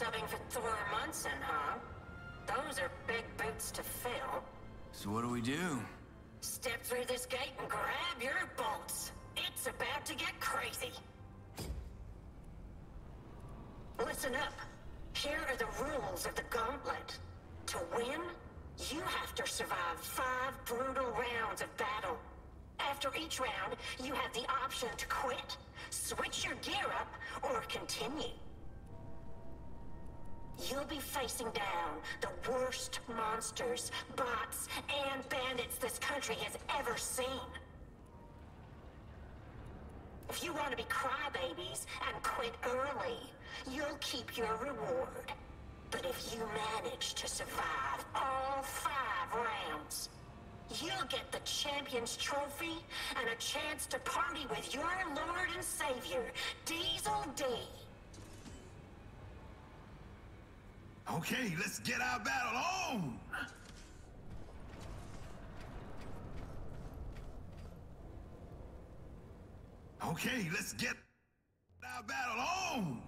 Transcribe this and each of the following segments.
subbing for Thor Munson, huh? Those are big boots to fill. So what do we do? Step through this gate and grab your bolts. It's about to get crazy. Listen up. Here are the rules of the Gauntlet. To win, you have to survive 5 brutal rounds of battle. After each round, you have the option to quit, switch your gear up, or continue. You'll be facing down the worst monsters, bots, and bandits this country has ever seen. If you want to be crybabies and quit early, you'll keep your reward. But if you manage to survive all 5 rounds, you'll get the Champion's Trophy and a chance to party with your Lord and Savior, Diesel D. Okay, let's get our battle on! Okay, let's get our battle on!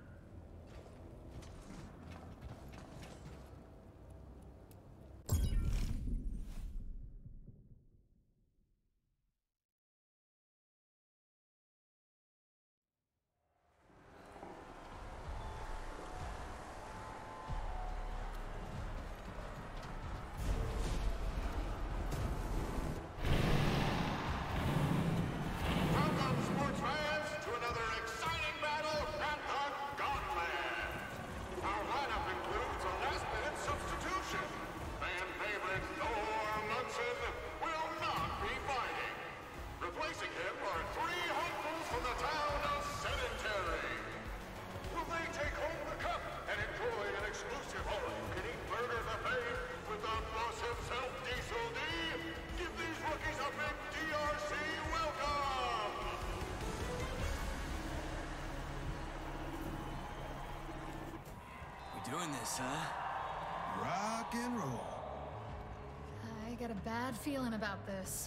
Doing this, huh? Rock and roll. I got a bad feeling about this.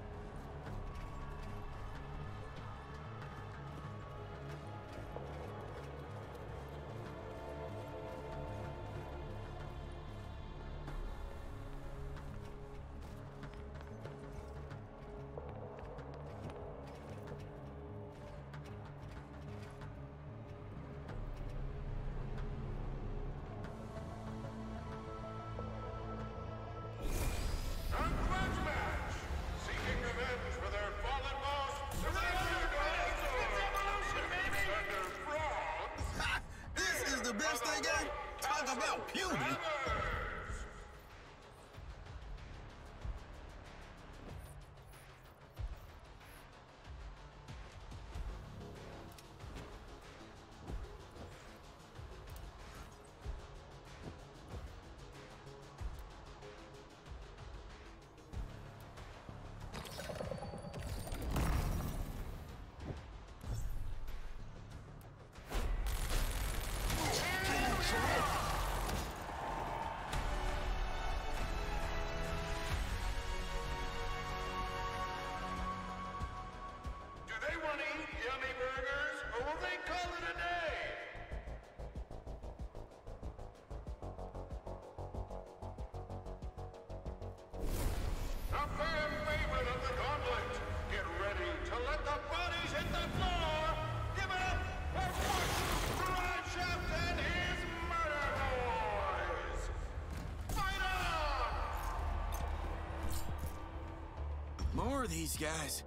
More of these guys.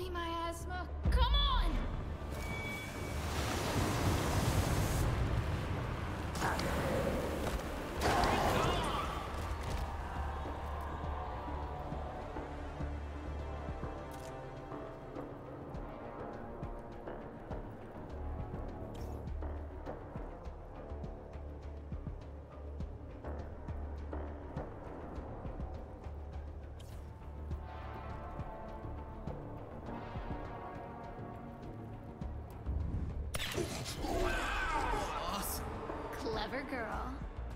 me, Miasma. Come on! Awesome. Clever girl.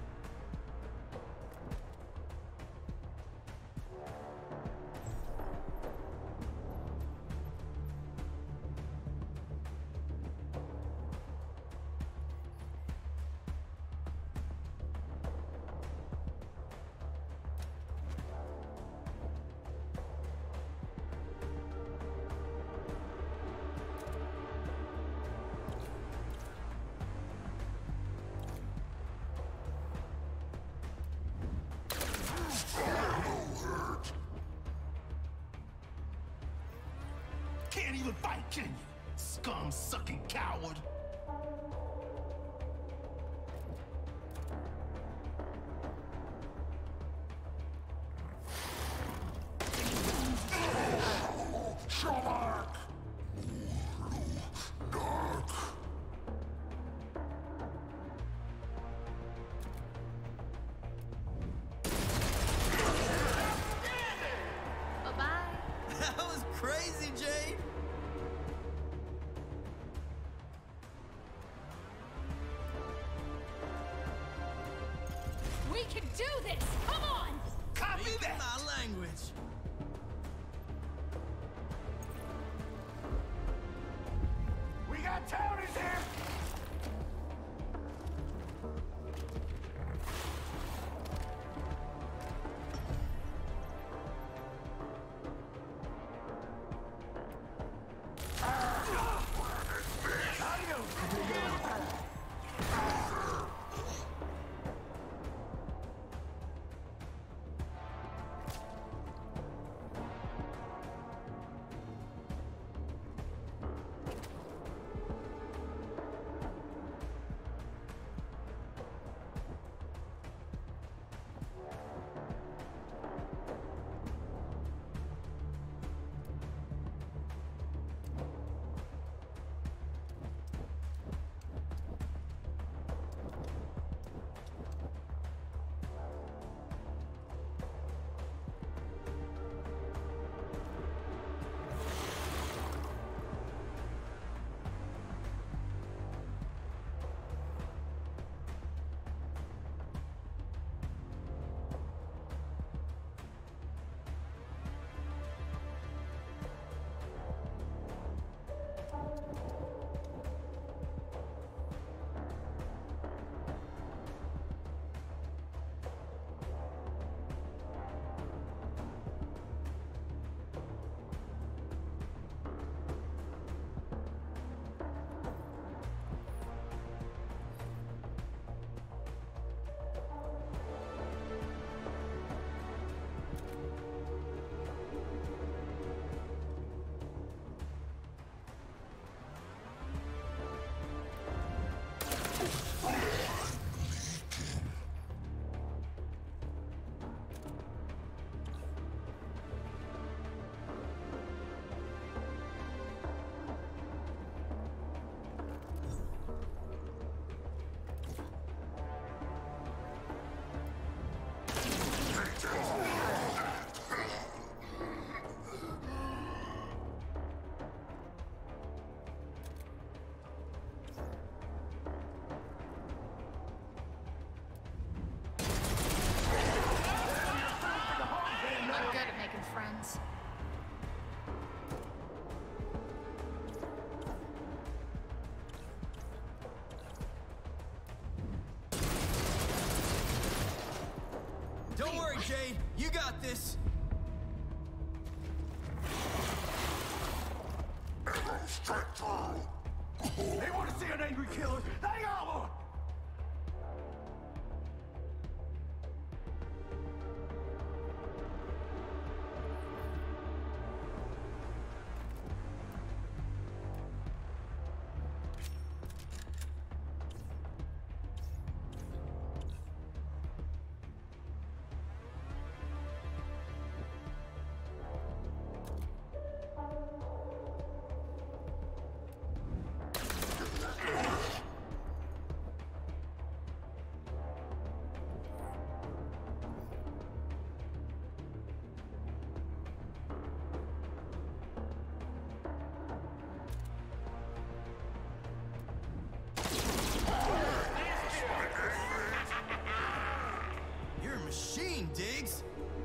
Can't even fight, can you? Scum-sucking coward. Bye-bye. That was crazy, Jade. We can do this! Come on! Copy Speaking that! my language. We got townies here! I'm good at making friends. Don't worry, Jade. You got this. They want to see an angry killer. They got one! Diggs?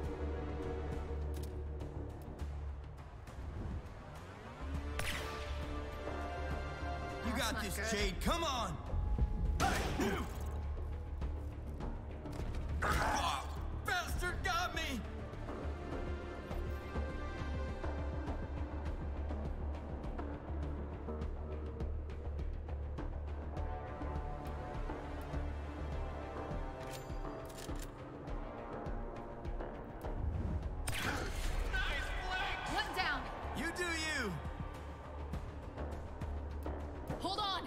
You That's got not this, good. Jade. Come on! Hey, you! Oh, bastard got me! One down. You do you! Hold on.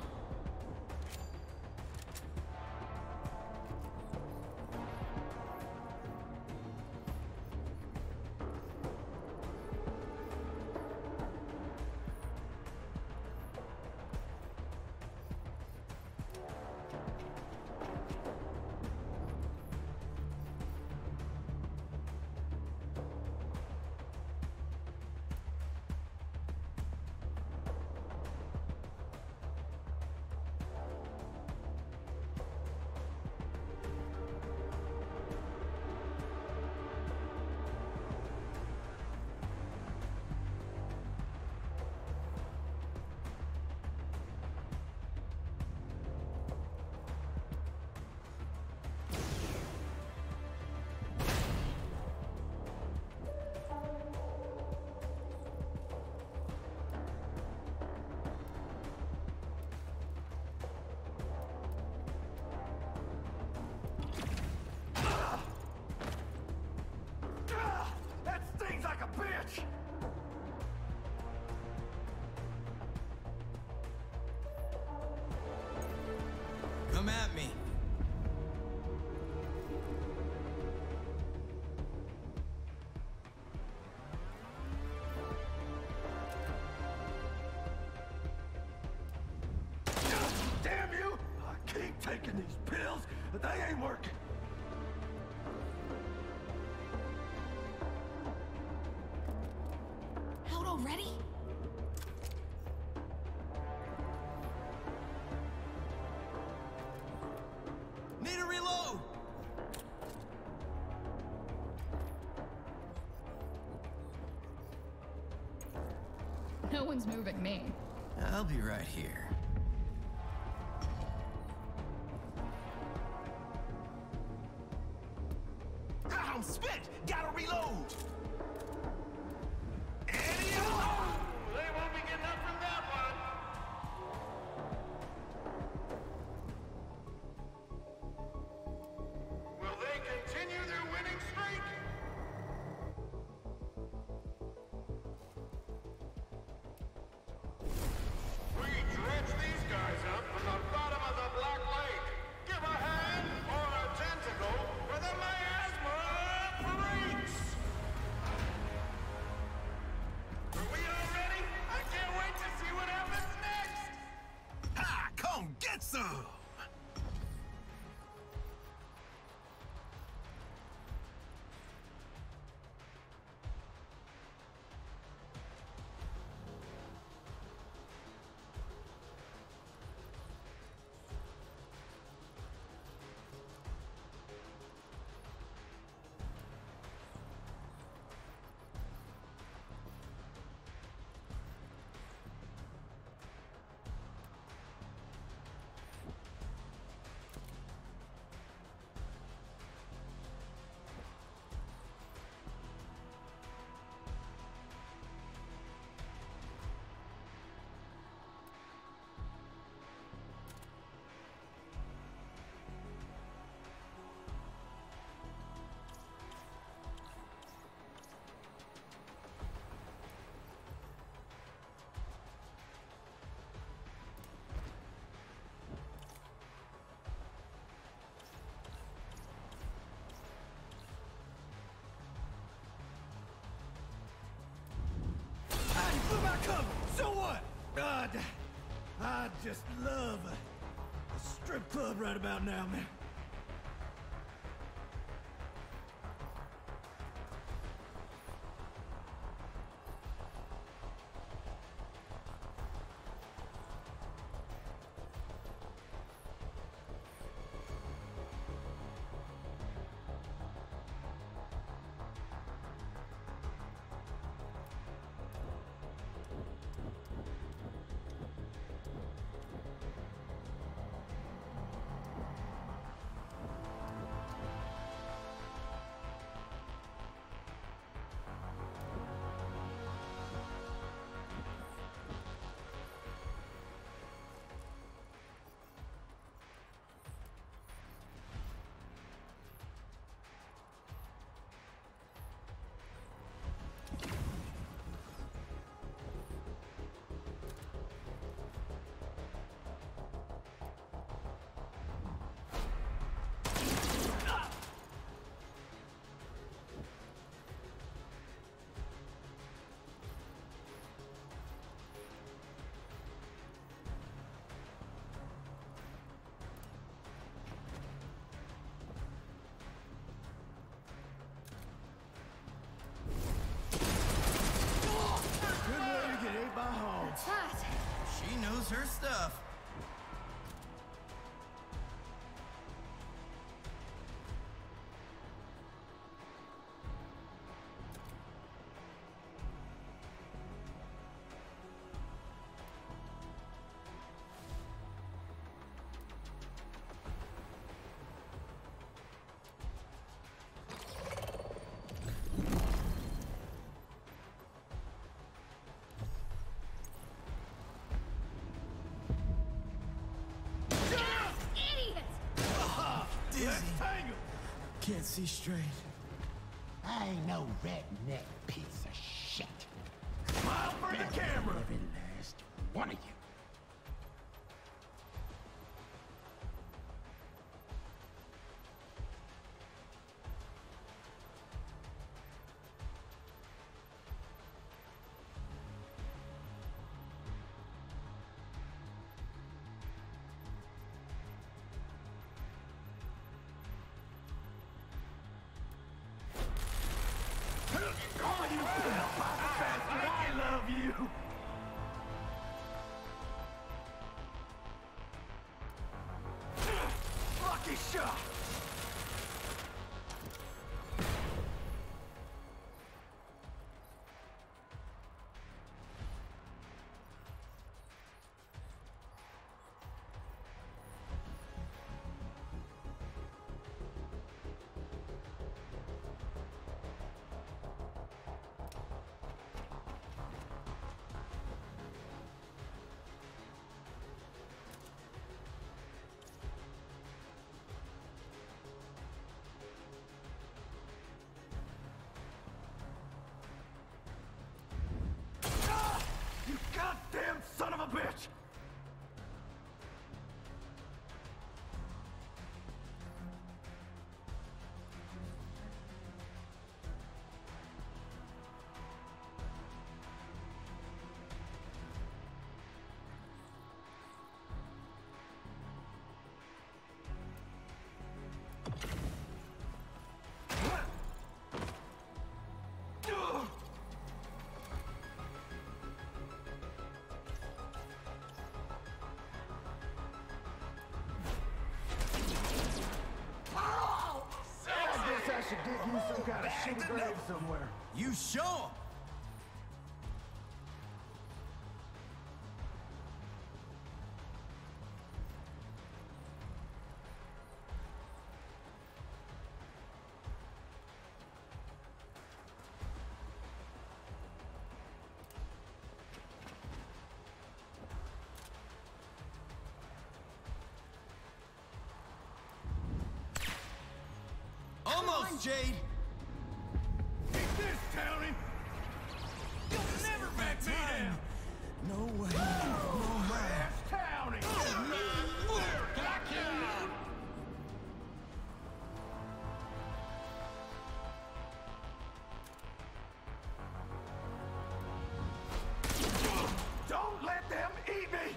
That stings like a bitch! Come at me. Damn you! I keep taking these pills, but they ain't working. Out already? Need a reload! No one's moving me. I'll be right here. I'm spent! Gotta reload! They won't be getting up from that one. Will they continue their winning streak? We dredge these guys up from the bottom of the Black Lake. Give a hand or a tentacle for the Miasma freaks! Are we all ready? I can't wait to see what happens next! Ha! Come get some! Come, so what? I just love a strip club right about now, man. dizzy. Let's tangle. Can't see straight. I ain't no redneck piece of shit. Smile for the camera. Every last one of you. Oh, you hellfire bastard! I love you. Lucky shot. You goddamn son of a bitch! I should dig you some kind of shitty grave somewhere. You sure? Almost, Jade! Take this, Townie! You'll never back me down! No way. No way. Yes, Townie! Don't let them eat me!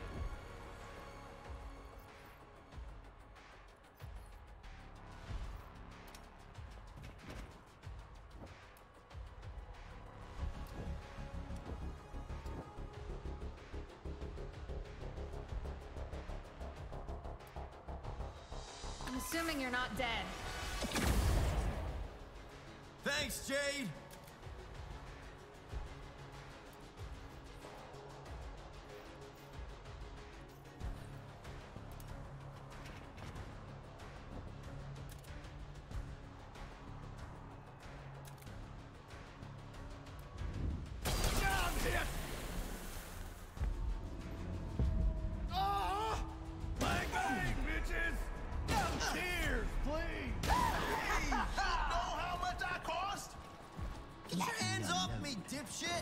I'm assuming you're not dead. Thanks, Jade! I'm hit! Oh! Bang, bang, bitches! No tears, please! Hey, you know how much I cost? Get your hands off me, dipshit!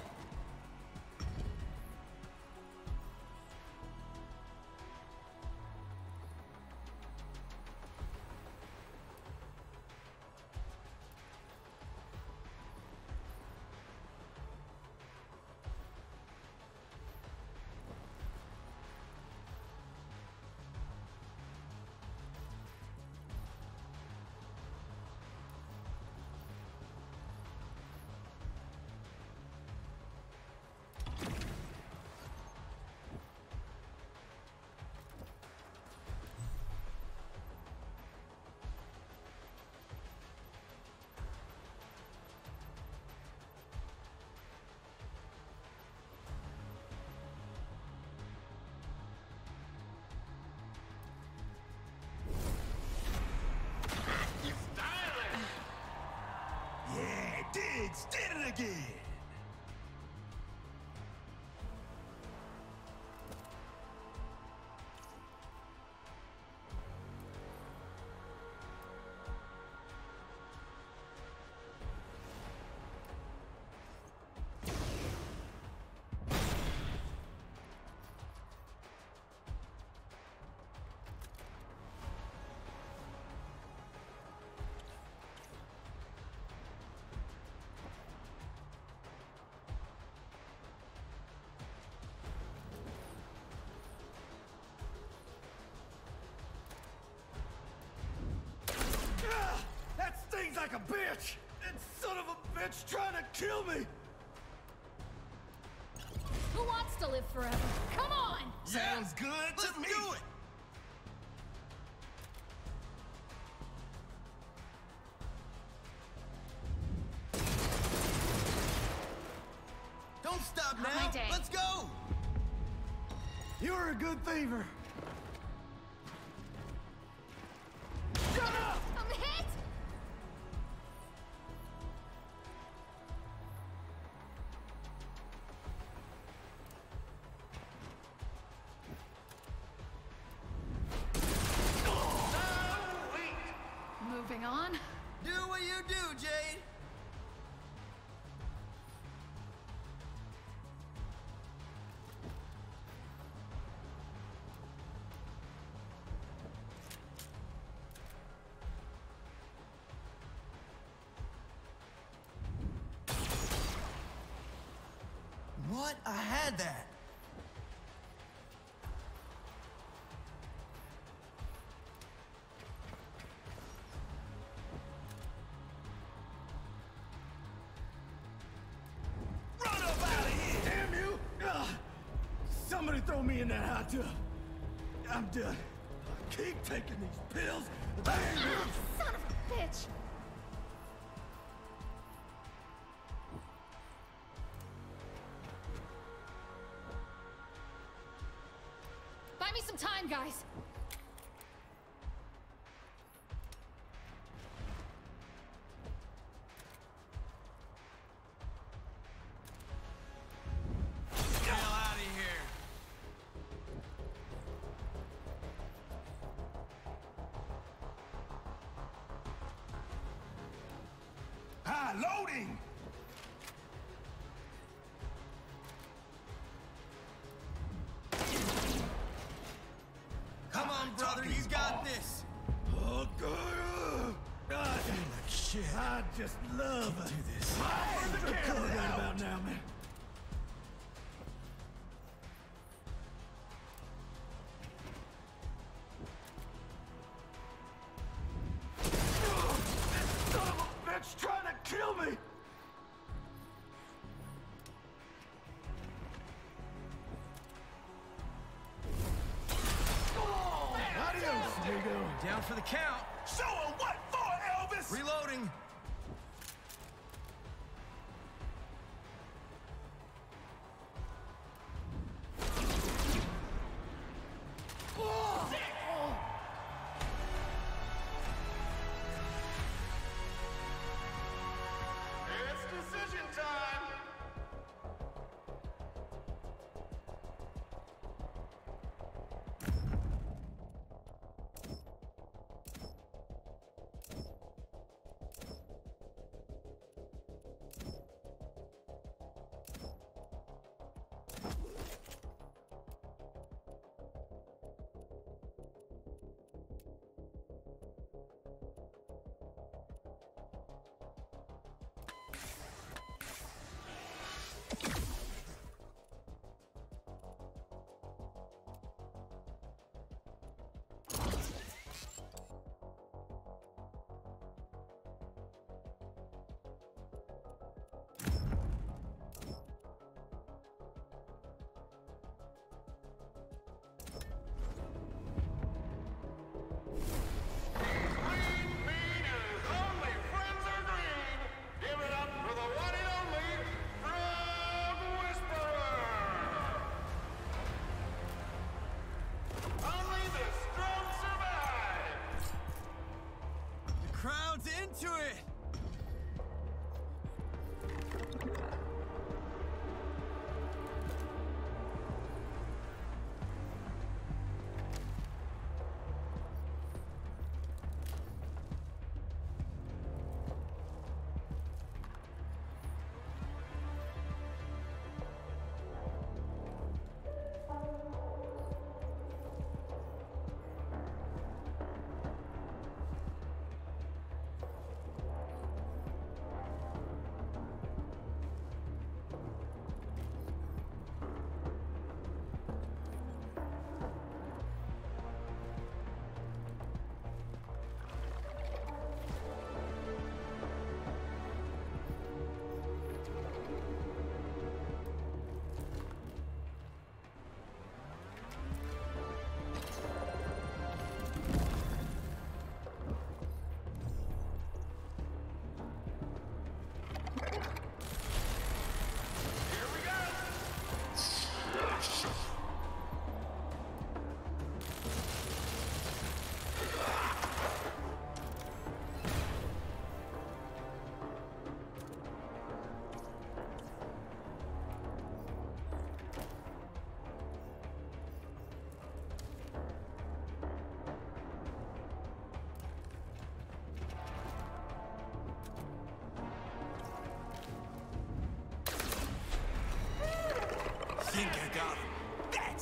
Yeah, Diggs did it again! like a bitch! That son of a bitch trying to kill me! Who wants to live forever? Come on! Sounds good to me. Let's do it. Don't stop Not now. my day. Let's go. You're a good thiever. Shut up! I'm hit! Moving on. Do what you do, Jade. What? I had that. Run up out of here! Damn you! Somebody throw me in that hot tub. I'm done. I keep taking these pills. They ain't good. Son of a bitch! Buy me some time, guys. Hell out of here. High loading! Come on, brother. You got this. Oh, God. God. Shit. I just love it. Do this. I'm right about now, man. That son of a bitch trying to kill me! Adios, amigo. Down for the count. Show 'em what for, Elvis! Reloading. It's decision time! into it!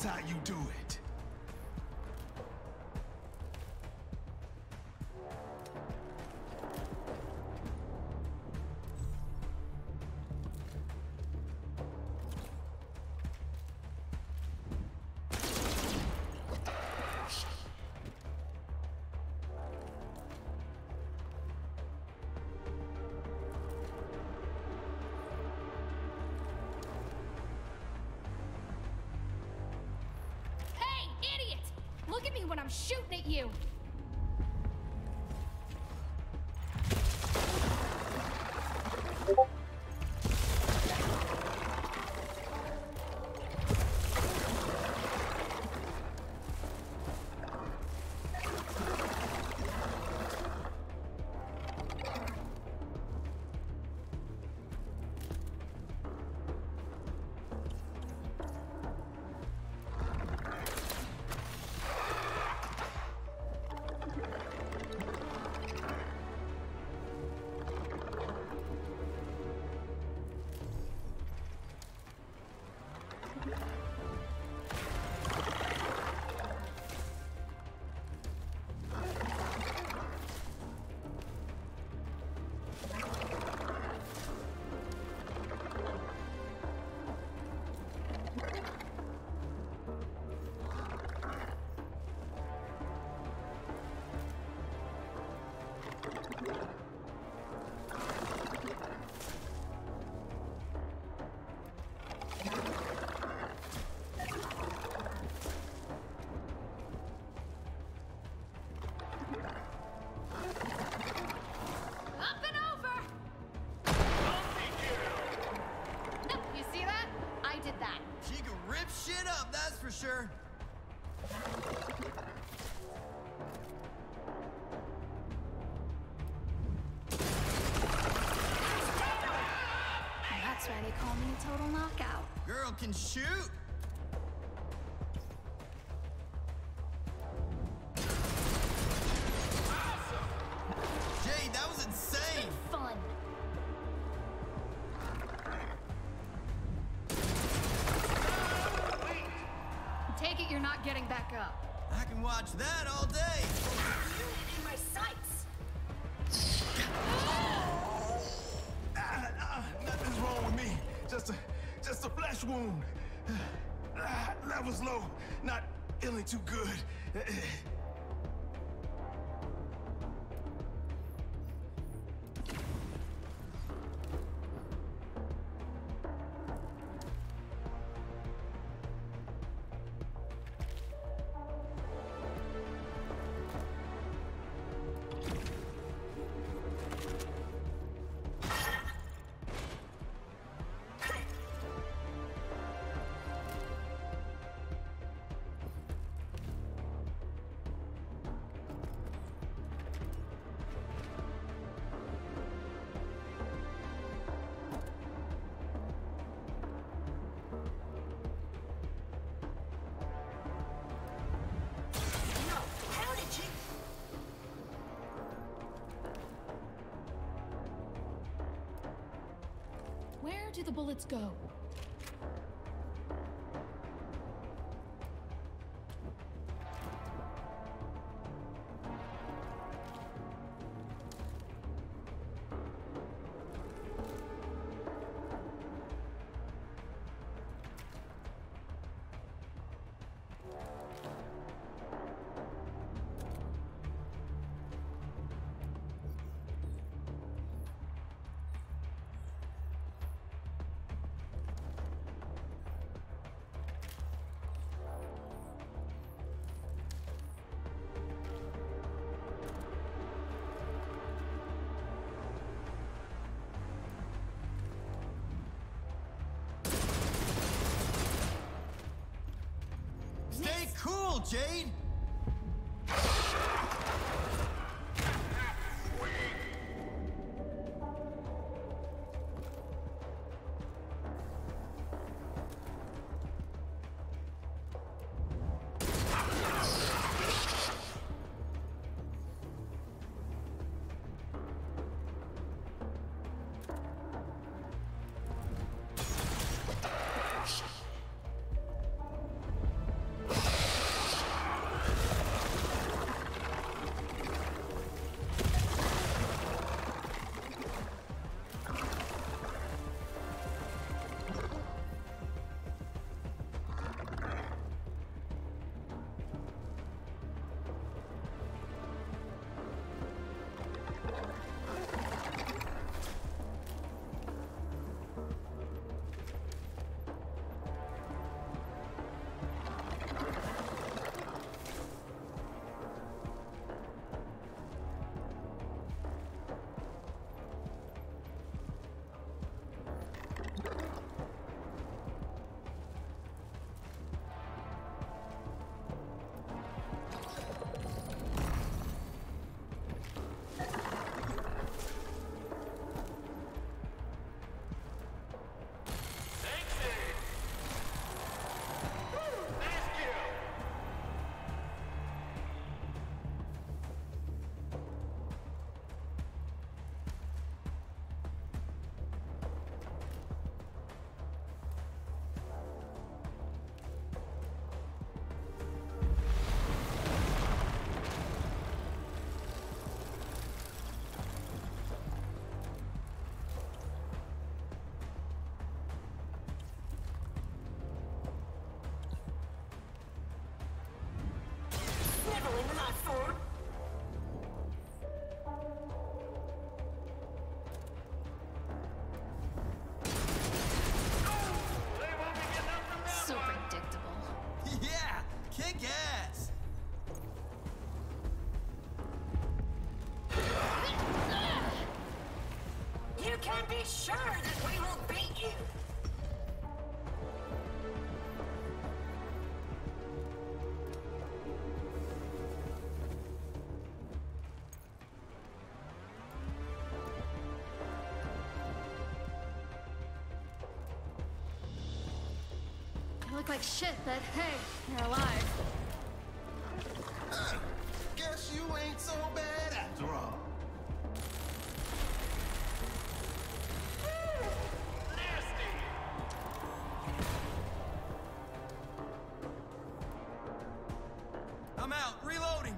That's how you do it. Look at me when I'm shooting at you! Sure. That's why they call me a total knockout. Girl can shoot. Jade, that was insane. Fun. Take it you're not getting back up. I can watch that all day. In my sights. Nothing's wrong with me. Just a flesh wound. Levels low. Not feeling too good. Where do the bullets go? Stay cool, Jade! can be sure that we will beat you. They look like shit, but hey, they're alive. Guess you ain't so bad after all. Nasty! I'm out, reloading.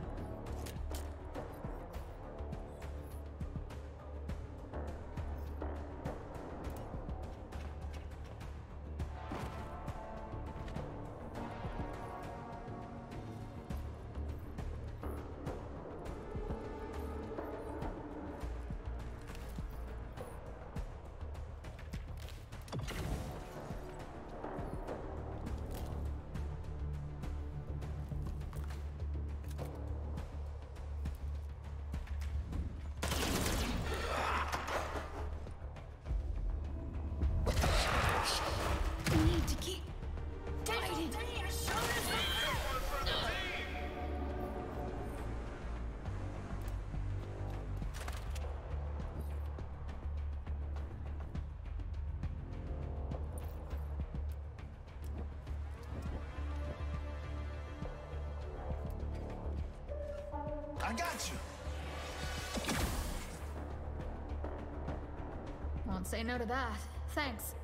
We need to keep fighting. I got you. Won't say no to that. Thanks.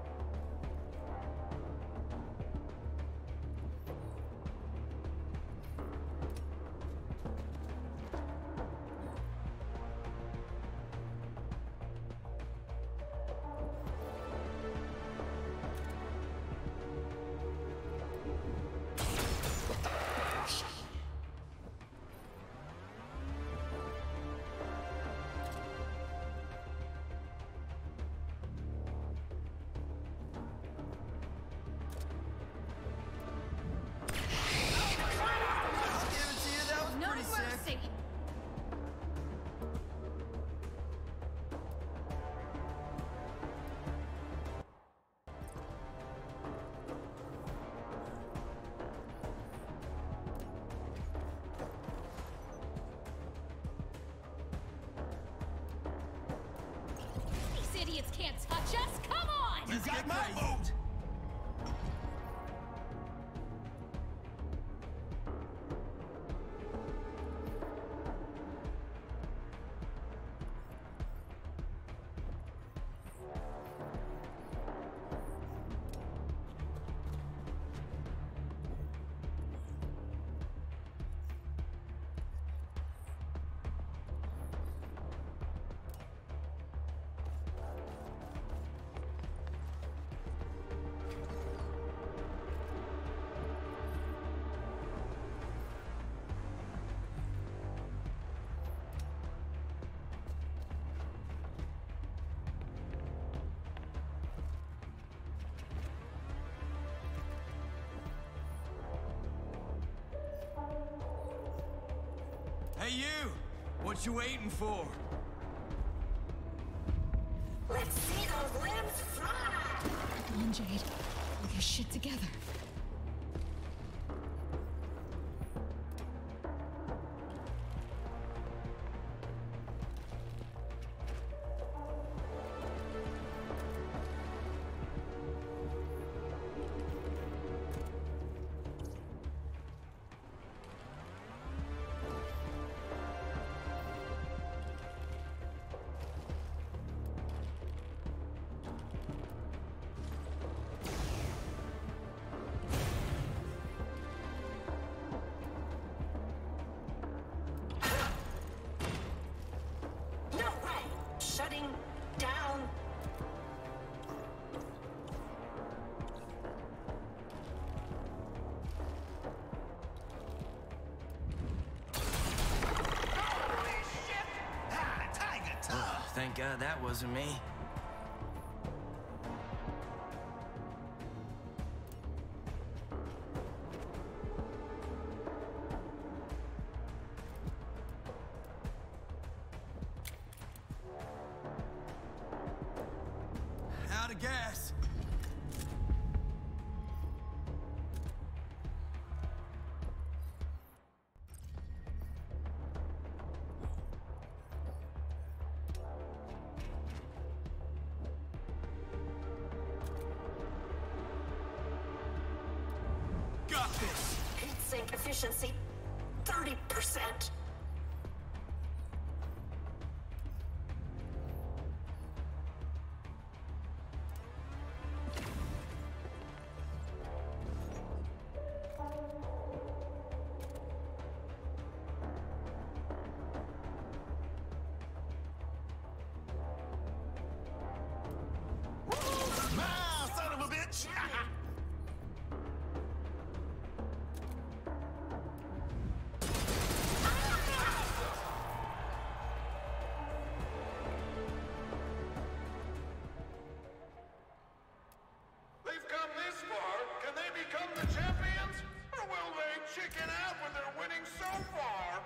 I'll give it to you, that was No pretty sick. mercy. These idiots can't touch us. Come on. You got my vote. Hey you, what you waiting for? Let's see those limbs fly. Come on, Jade. Get your shit together. No way. Shutting down. Ah, Tiger Tough. Thank God that wasn't me. of gas. Got this. Heat sink efficiency, 30%. Ah, son of a bitch! They've come this far. Can they become the champions? Or will they chicken out when they're winning so far?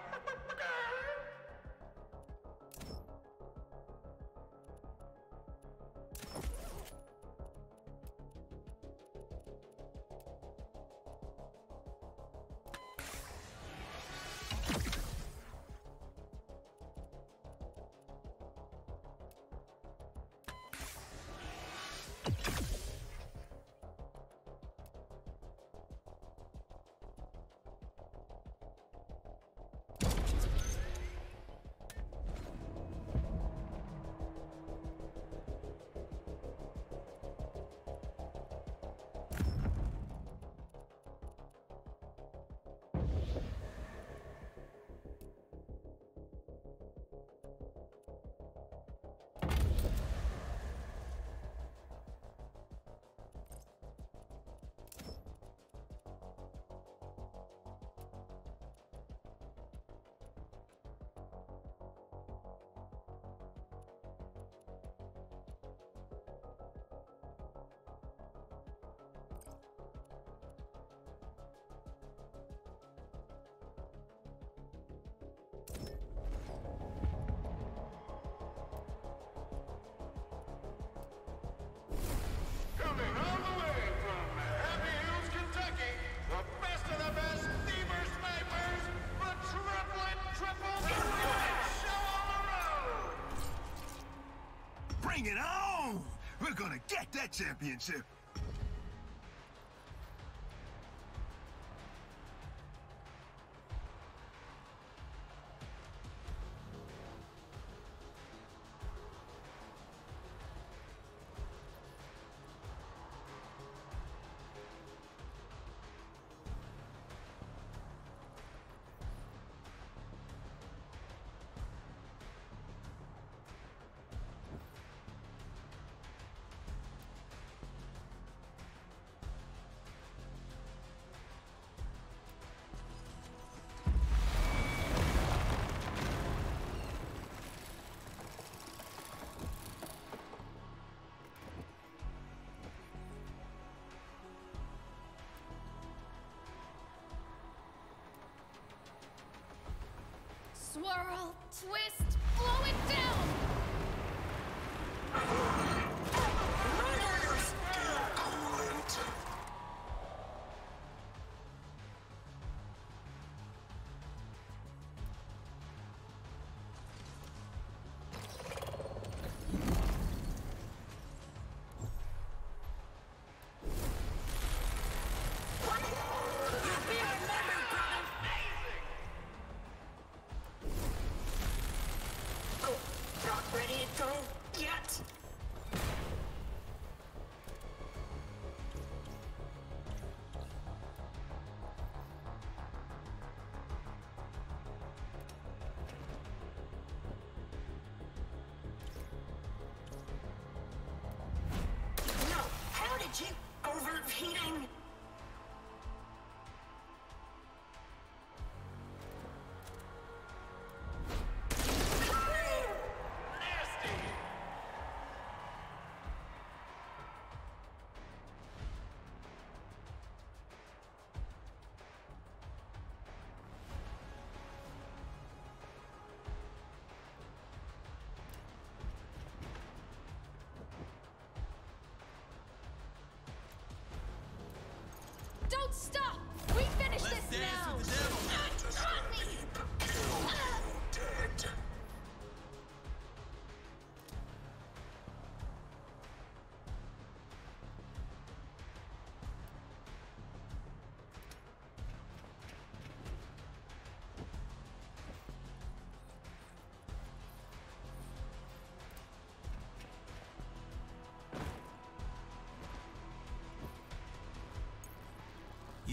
Coming all the way from Happy Hills, Kentucky, the best of the best Beaver snipers, the triple show on the road! Bring it on! We're gonna get that championship! Swirl, twist, blow it down! Runners! Gauntlet. You'll be remembered, brother. Oh, not ready to go yet. No, how did you overheating? Nasty!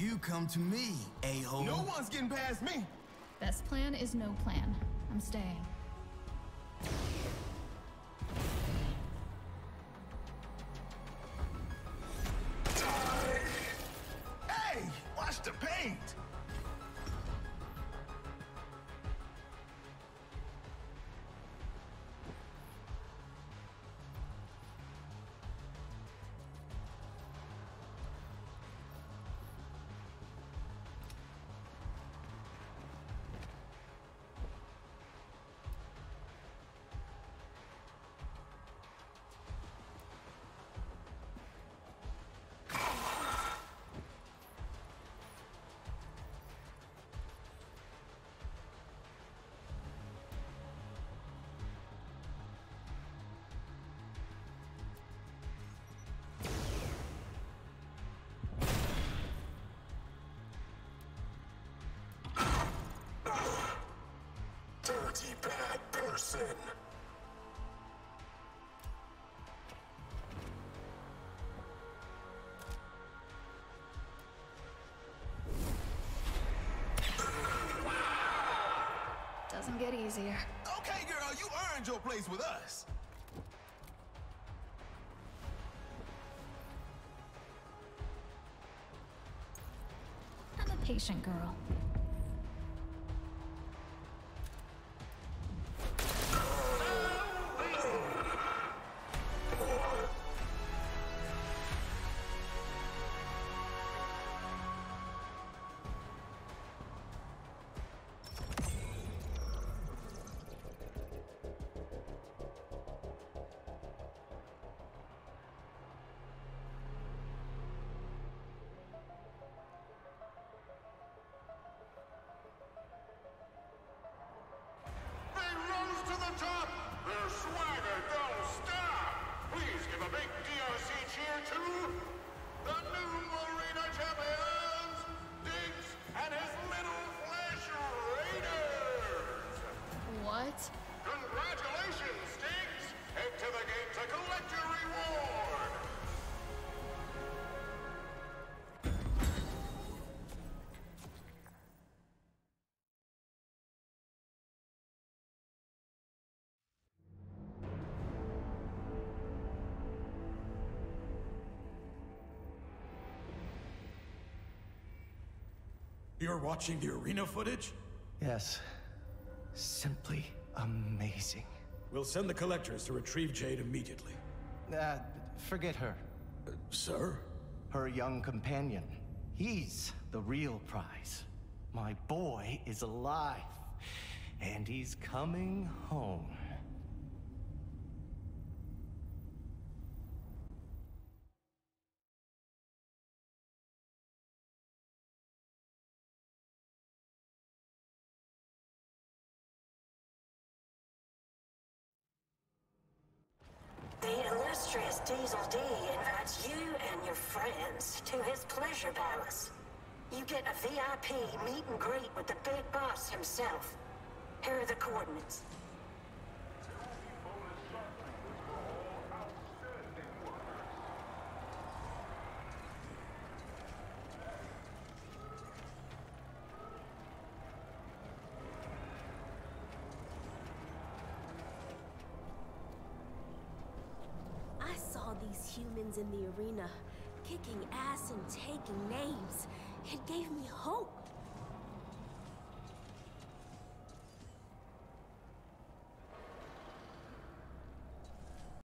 You come to me, a-hole. No one's getting past me. Best plan is no plan. I'm staying. Hey, watch the paint. Dirty bad person. Doesn't get easier. Okay, girl, you earned your place with us. I'm a patient girl. They rose to the top. Their swagger don't stop. Please give a big DRC cheer to the new arena champions, Diggs and his little flesh raiders. What? Congratulations, Diggs. Head to the gate to collect your reward. You're watching the arena footage? Yes. Simply amazing. We'll send the collectors to retrieve Jade immediately. Forget her. Sir? Her young companion. He's the real prize. My boy is alive. And he's coming home. The illustrious Diesel D invites you and your friends to his pleasure palace. You get a VIP meet and greet with the big boss himself. Here are the coordinates. I saw these humans in the arena, kicking ass and taking names. It gave me hope.